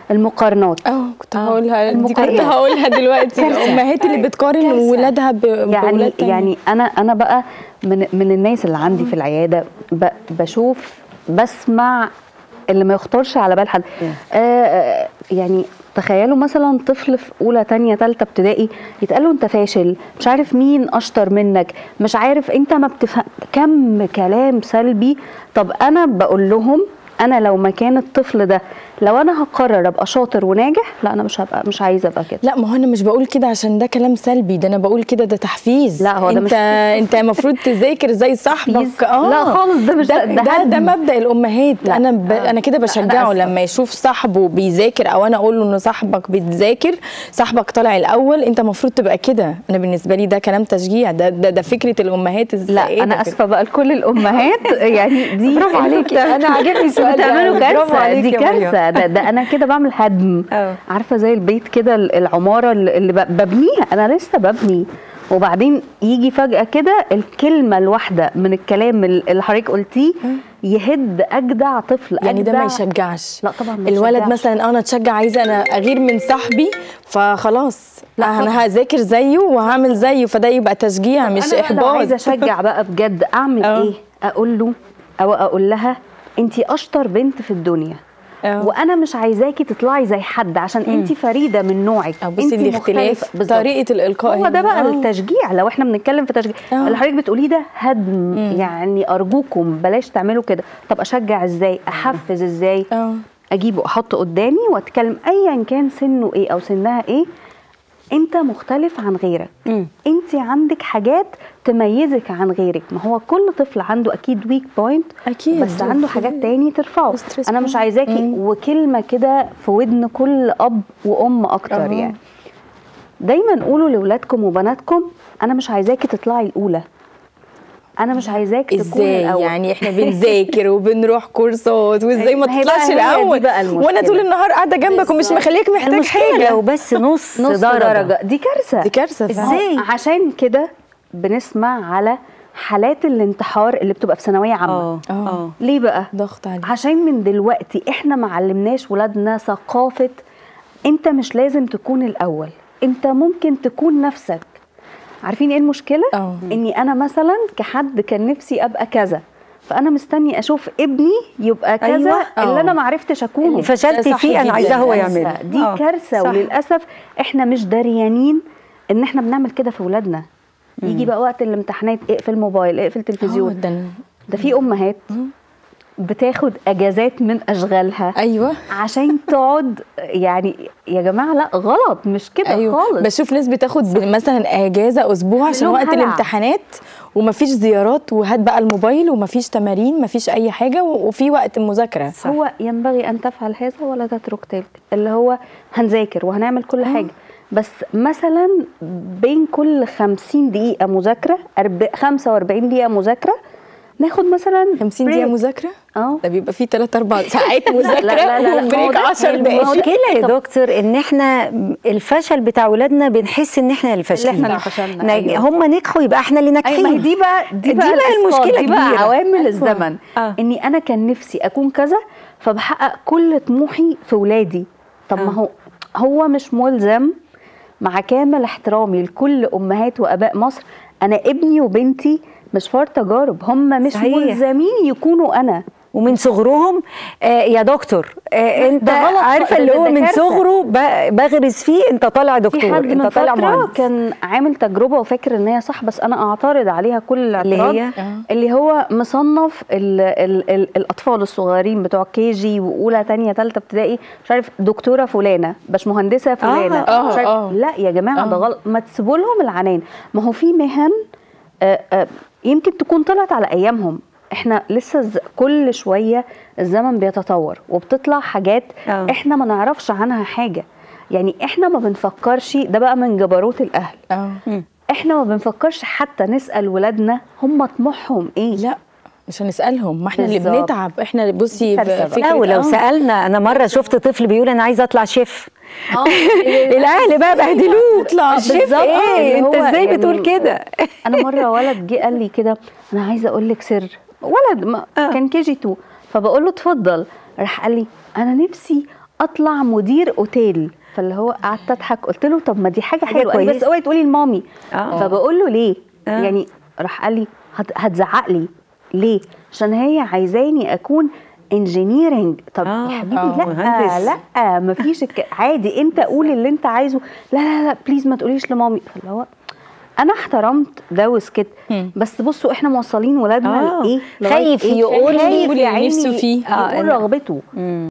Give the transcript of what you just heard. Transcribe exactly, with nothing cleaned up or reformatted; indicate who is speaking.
Speaker 1: المقارنات.
Speaker 2: اه كنت هقولها دي، كنت
Speaker 1: المقارنات.
Speaker 2: هقولها دلوقتي. الامهات اللي بتقارن ولادها
Speaker 1: يعني
Speaker 2: بولاد تانية.
Speaker 1: يعني انا انا بقى من من الناس اللي عندي في العياده ب- بشوف بسمع اللي ما يخطرش على بال حد. آه آه، يعني تخيلوا مثلا طفل في اولى تانية تالتة ابتدائي يتقال له انت فاشل، مش عارف مين اشطر منك، مش عارف انت ما بتفهم، كم كلام سلبي. طب انا بقول لهم انا لو مكان الطفل ده، لو انا هقرر ابقى شاطر وناجح، لا انا مش هبقى، مش عايزه ابقى كده.
Speaker 2: لا ما هو انا مش بقول كده عشان ده كلام سلبي، ده انا بقول كده ده تحفيز.
Speaker 1: لا هو ده
Speaker 2: انت
Speaker 1: مش
Speaker 2: انت المفروض تذاكر زي صاحبك. اه
Speaker 1: لا خالص، ده مش
Speaker 2: ده
Speaker 1: ده,
Speaker 2: ده, ده مبدأ الامهات.
Speaker 1: لا.
Speaker 2: انا ب...
Speaker 1: آه.
Speaker 2: انا كده بشجعه
Speaker 1: أنا
Speaker 2: لما يشوف صاحبه بيذاكر، او انا اقول له ان صاحبك بتذاكر، صاحبك طالع الاول، انت المفروض تبقى كده. انا بالنسبه لي ده كلام تشجيع، ده ده, ده فكره الامهات السائده.
Speaker 1: لا انا اسفه بقى لكل الامهات يعني دي
Speaker 3: برافو عليكي، انا عاجبني السؤال ده.
Speaker 1: بتعملوا
Speaker 3: برافو
Speaker 1: كارثه،
Speaker 3: عليكي
Speaker 1: دي
Speaker 3: يا مريم.
Speaker 1: كارثه. ده, ده انا كده بعمل هدم.
Speaker 3: أوه.
Speaker 1: عارفه زي البيت كده، العماره اللي ب- ببنيها، انا لسه ببني، وبعدين يجي فجاه كده الكلمه الواحده من الكلام اللي حضرتك قلتيه يهد اجدع طفل.
Speaker 2: يعني ده ما
Speaker 1: أجدع.
Speaker 2: يشجعش.
Speaker 1: لا طبعا ما
Speaker 2: الولد
Speaker 1: يشجعش.
Speaker 2: مثلا انا اتشجع، عايزه انا اغير من صاحبي فخلاص
Speaker 1: لا
Speaker 2: لا
Speaker 1: طبعاً.
Speaker 2: انا هذاكر زيه وهعمل زيه، فده يبقى تشجيع مش
Speaker 1: أنا بقى لو
Speaker 2: احباط.
Speaker 1: عايزه اشجع بقى بجد اعمل
Speaker 2: أه.
Speaker 1: ايه؟ اقول له او اقول لها انتي اشطر بنت في الدنيا،
Speaker 2: أه.
Speaker 1: وانا مش عايزاكي تطلعي زي حد عشان انتي فريده من نوعك،
Speaker 2: أو بصي
Speaker 1: انتي
Speaker 2: الاختلاف،
Speaker 1: مختلفة. بالظبط.
Speaker 2: طريقه الالقاء
Speaker 1: هو ده بقى
Speaker 2: آه.
Speaker 1: التشجيع. لو احنا بنتكلم في تشجيع،
Speaker 2: أه.
Speaker 1: اللي حضرتك بتقوليه ده هدم. يعني ارجوكم بلاش تعملوا كده. طب اشجع ازاي؟ احفز ازاي؟
Speaker 2: اه
Speaker 1: اجيبه احطه قدامي واتكلم ايا كان سنه ايه او سنها ايه، انت مختلف عن غيرك. انت عندك حاجات تميزك عن غيرك. ما هو كل طفل عنده اكيد ويك بوينت،
Speaker 2: أكيد.
Speaker 1: بس عنده حاجات تاني ترفعه.
Speaker 2: وستريس
Speaker 1: انا مش
Speaker 2: بوينت.
Speaker 1: عايزاكي
Speaker 2: مم.
Speaker 1: وكلمه كده في ودن كل اب وام اكتر.
Speaker 2: أهو.
Speaker 1: يعني دايما قولوا لاولادكم وبناتكم انا مش عايزاكي تطلعي الاولى، انا مش عايزاك تكوني
Speaker 2: ازاي
Speaker 1: الاول.
Speaker 2: يعني احنا بنذاكر وبنروح كورسات، وازاي ما
Speaker 1: ما هي
Speaker 2: تطلعش
Speaker 1: بقى هي دي
Speaker 2: الاول
Speaker 1: بقى المشكلة.
Speaker 2: وانا طول النهار قاعده جنبك ومش مخليك محتاج
Speaker 3: المشكله
Speaker 2: حاجه.
Speaker 3: لو بس نص,
Speaker 1: نص
Speaker 3: درجة.
Speaker 1: درجة دي كارثة.
Speaker 2: دي كارثه فعلا.
Speaker 3: إزاي؟
Speaker 1: عشان كده بنسمع على حالات الانتحار اللي بتبقى في ثانوية عامة.
Speaker 3: اه
Speaker 2: اه
Speaker 3: اه
Speaker 1: ليه بقى؟
Speaker 2: ضغط عليك.
Speaker 1: عشان من دلوقتي احنا ما علمناش ولادنا ثقافة انت مش لازم تكون الاول، انت ممكن تكون نفسك. عارفين ايه المشكلة؟
Speaker 2: اه.
Speaker 1: اني انا مثلا كحد كان نفسي ابقى كذا، فانا مستني اشوف ابني يبقى كذا.
Speaker 3: أيوة.
Speaker 1: اللي
Speaker 2: اه.
Speaker 1: انا ما عرفتش اكونه.
Speaker 3: اللي فشلت
Speaker 2: ده صح
Speaker 3: فيه انا
Speaker 2: جداً.
Speaker 3: عايزاه هو
Speaker 1: كارثة.
Speaker 3: يعمله.
Speaker 1: دي
Speaker 3: آه،
Speaker 1: كارثه.
Speaker 3: صح.
Speaker 1: وللاسف احنا مش داريانين ان احنا بنعمل كده في ولادنا. يجي بقى وقت الامتحانات اقفل موبايل، اقفل
Speaker 2: اه
Speaker 1: تلفزيون.
Speaker 2: ده
Speaker 1: ده في امهات بتاخد اجازات من اشغالها
Speaker 2: ايوه
Speaker 1: عشان تقعد. يعني يا جماعه لا غلط، مش كده
Speaker 2: ايوه
Speaker 1: خالص.
Speaker 2: بشوف ناس بتاخد مثلا اجازه اسبوع عشان
Speaker 1: لهم
Speaker 2: وقت
Speaker 1: هلع.
Speaker 2: الامتحانات، ومفيش زيارات، وهات بقى الموبايل، ومفيش تمارين، مفيش اي حاجه، وفي وقت المذاكره.
Speaker 1: هو ينبغي ان تفعل هذا ولا تترك تلك، اللي هو هنذاكر وهنعمل كل
Speaker 2: آه.
Speaker 1: حاجه، بس مثلا بين كل خمسين دقيقه مذاكره خمسة وأربعين دقيقه مذاكره ناخد مثلا
Speaker 2: خمسين دقيقه
Speaker 1: break.
Speaker 2: مذاكره
Speaker 1: اه
Speaker 2: ده بيبقى فيه ثلاث اربع ساعات مذاكره
Speaker 1: لا لا لا لا، ما هو
Speaker 2: وبريك
Speaker 1: ده
Speaker 2: عشر دقائق.
Speaker 3: المشكله يا دكتور ان احنا الفشل بتاع ولادنا بنحس ان احنا اللي فاشلين.
Speaker 1: احنا اللي فشلنا.
Speaker 3: نج-
Speaker 1: أيوة.
Speaker 3: هم نجحوا يبقى احنا اللي
Speaker 1: ايوه، ما هي
Speaker 3: ناجحين.
Speaker 1: دي بقى دي بقى,
Speaker 3: دي بقى
Speaker 1: الإسقاط،
Speaker 3: المشكلة
Speaker 1: دي بقى
Speaker 3: كبيرة.
Speaker 1: عوامل
Speaker 3: أيوة.
Speaker 1: الزمن.
Speaker 3: آه.
Speaker 1: اني انا كان نفسي اكون كذا فبحقق كل طموحي في ولادي. طب ما
Speaker 3: آه.
Speaker 1: هو هو مش ملزم. مع كامل احترامي لكل امهات واباء مصر، انا ابني وبنتي مش فار تجارب، هم مش
Speaker 3: صحيح.
Speaker 1: ملزمين يكونوا انا.
Speaker 3: ومن صغرهم آه يا دكتور آه انت
Speaker 1: ده غلط.
Speaker 3: عارفه
Speaker 1: ده-
Speaker 3: اللي
Speaker 1: ده-
Speaker 3: هو
Speaker 1: ده
Speaker 3: من
Speaker 1: كارثة.
Speaker 3: صغره ب- بغرس فيه انت طالع
Speaker 1: في
Speaker 3: دكتور،
Speaker 1: حد من
Speaker 3: انت طالع
Speaker 1: فترة
Speaker 3: مهندس.
Speaker 1: كان عامل تجربة وفاكر ان هي صح، بس انا اعترض عليها كل الاعتراض.
Speaker 3: اللي هي؟
Speaker 2: آه.
Speaker 1: اللي هو مصنف ال ال ال الاطفال الصغيرين بتوع كي جي واولى تانية تالتة ابتدائي، مش عارف دكتورة فلانة، باش مهندسة فلانة.
Speaker 2: آه،
Speaker 1: مش عارف.
Speaker 2: آه.
Speaker 1: لا يا جماعة ده
Speaker 2: آه.
Speaker 1: غلط، ما تسيبوا لهم العنان. ما هو في مهن آه آه يمكن تكون طلعت على ايامهم، احنا لسه ز- كل شويه الزمن بيتطور وبتطلع حاجات
Speaker 3: أوه.
Speaker 1: احنا ما نعرفش عنها حاجه. يعني احنا ما بنفكرش، ده بقى من جبروت الاهل،
Speaker 2: اه
Speaker 1: احنا ما بنفكرش حتى نسال ولادنا هم طموحهم ايه.
Speaker 2: لا مش هنسالهم، ما احنا اللي
Speaker 1: بالظبط.
Speaker 2: بنتعب. احنا بصي
Speaker 1: دي كارثة بقى.
Speaker 3: لا
Speaker 2: فكره
Speaker 3: ولو
Speaker 2: آه.
Speaker 3: سالنا، انا مره شفت طفل بيقول انا عايز اطلع شيف.
Speaker 1: اه
Speaker 3: الاهل بقى بهدلوه،
Speaker 2: اطلع
Speaker 3: الشيف
Speaker 1: بالظبط.
Speaker 3: ايه
Speaker 1: اللي
Speaker 3: انت
Speaker 1: هو
Speaker 3: ازاي
Speaker 1: يعني
Speaker 3: بتقول كده؟
Speaker 1: انا مره ولد جه قال لي كده انا عايزه اقول لك سر، ولد ما
Speaker 3: آه.
Speaker 1: كان كي جي اتنين، فبقول له اتفضل. راح قال لي انا نفسي اطلع مدير اوتيل. فاللي هو قعدت اضحك، قلت له طب ما دي حاجه
Speaker 3: حاجة
Speaker 1: حلوه، قال لي
Speaker 3: كويسة.
Speaker 1: بس اوعي تقولي لمامي.
Speaker 3: آه.
Speaker 1: فبقول له ليه؟
Speaker 3: آه.
Speaker 1: يعني راح قال لي هت- هتزعق لي ليه؟ عشان هي عايزاني اكون انجينيرنج. طب
Speaker 3: آه.
Speaker 1: يا حبيبي
Speaker 3: آه.
Speaker 1: لا
Speaker 3: مهندس.
Speaker 1: لا مفيش الك- عادي انت قول اللي انت عايزه. لا لا لا بليز ما تقوليش لمامي. فاللي هو انا احترمت ده وسكت. بس بصوا احنا موصلين ولادنا
Speaker 3: آه.
Speaker 1: لايه؟
Speaker 3: خايف
Speaker 1: لغاية إيه؟
Speaker 3: يقول لي
Speaker 1: خايف
Speaker 2: اللي
Speaker 1: يا عيني
Speaker 2: نفسه فيه.
Speaker 1: يقول
Speaker 3: آه.
Speaker 1: رغبته.